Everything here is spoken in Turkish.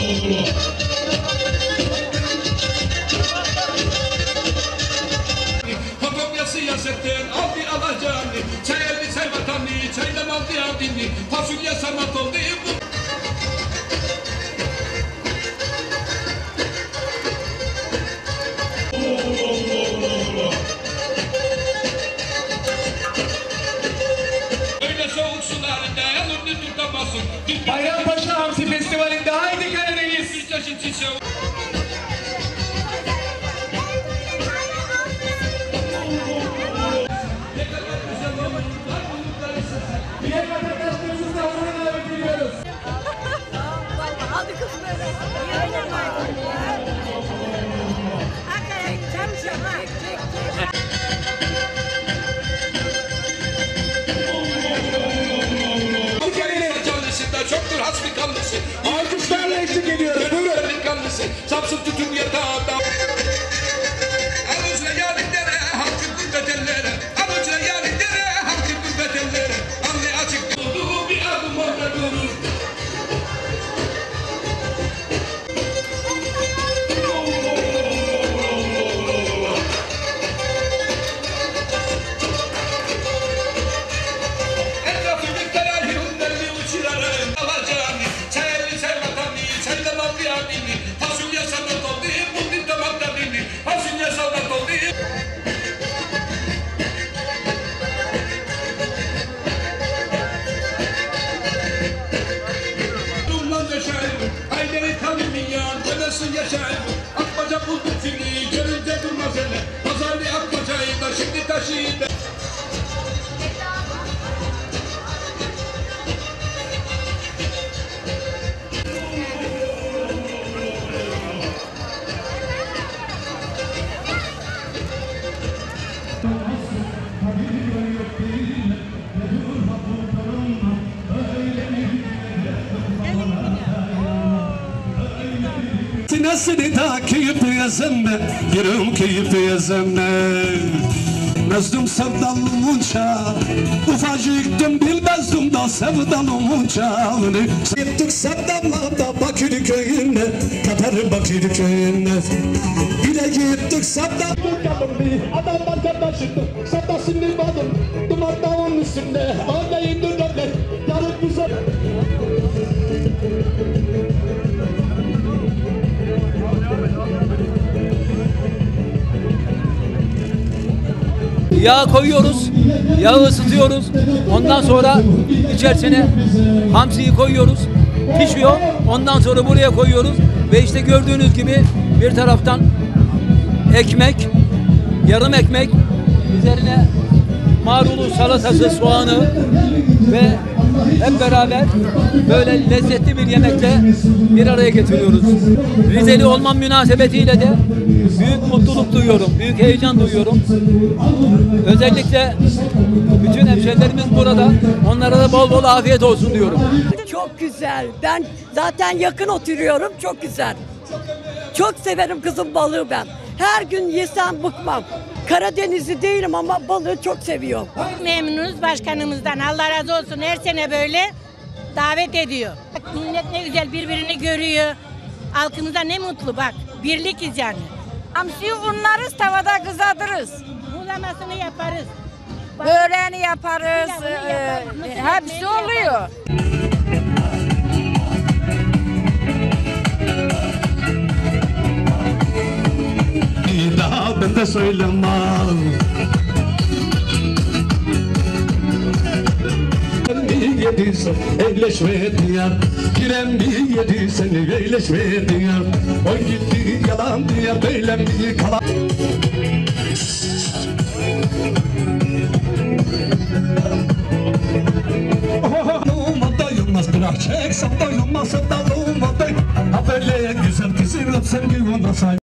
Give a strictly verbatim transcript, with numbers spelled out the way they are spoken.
Fotoğrafya siyasetten aldı alacağını, çay elli çay vatanı, çaydan aldı adını, fasulye sanat oldu bu. Öyle soğuk sularında yanını tutamazsın. Bayrampaşa Hamsi Festivali'nde haydi Karadeniz. Bir taşın çiçeği. Diğer vatandaşlarımızla oraya davet ediyoruz. Hadi kız böyle. Hakikaten çalışıyorum ha. Çek çek. Canlısında çoktur hasbi kanlısı. Alkışlarla eşlik ediyoruz. Buyurun. Kanlısı. Samsun tutun yatağında. Alıcına yani dere, halkın gurbetellere. Alıcına yani dere, halkın gurbetellere. Anlı açık olduğu bir adım orada durur. Etrafı bir kaya yığınlarını uçurarım. Alacağını, çay elli çay vatanı, çaydan aldı adını. Fasulye sanat oldu, buldum damak tadını. Fasulye sanat oldu. Dumlan yaşayım, ayları tanımayan, dedesi yaşayım. Akbaca buldu fili, görünce durmaz hele. Pazarlı Akbaca'yı da şimdi taşıyın. Sinesini takip yazanne, yarım keyif yazanne. Mezdum sevdalımın çağ, ufacıktım bilmezdim da sevdalımın çağını. Gittik sevdamlarda Bakır köyüne, Tatar Bakır köyüne. Bire gittik sevdam. Adam vatandaşıydı, satasını badım, duman dağın üstünde, ağabeyim dürlerler, yarın bize. Yağ koyuyoruz, yağı ısıtıyoruz. Ondan sonra içerisine hamsiyi koyuyoruz, pişiyor. Ondan sonra buraya koyuyoruz ve işte gördüğünüz gibi bir taraftan ekmek, yarım ekmek, üzerine marulu, salatası, soğanı ve hep beraber böyle lezzetli bir yemekle bir araya getiriyoruz. Rizeli olmam münasebetiyle de büyük mutluluk duyuyorum, büyük heyecan duyuyorum. Özellikle bütün hemşehrilerimiz burada, onlara da bol bol afiyet olsun diyorum. Çok güzel. Ben zaten yakın oturuyorum. Çok güzel. Çok severim kızım balığı ben. Her gün yesem bıkmam. Karadenizli değilim ama balığı çok seviyorum. Memnunuz başkanımızdan. Allah razı olsun. Her sene böyle davet ediyor. Bak, millet ne güzel birbirini görüyor. Halkımıza ne mutlu bak. Birlikiz yani. Hamsiyi unlarız, tavada kızartırız. Buğulamasını yaparız. Bak, Böreğini yaparız, pilavını e, yaparız, mısır hepsi ekmeğini oluyor. yaparız. Daha ben de söylemem. Bir yediysen eyleşme diyar, giren bir yediysen eyleşme diyar. O gitti yalan diyar, böyle mi kalan? Daluma doyulmaz, bırak çeksen doyulmaz, daluma doyulmaz. Ha böyle güzel kızı öpsen bir ona say.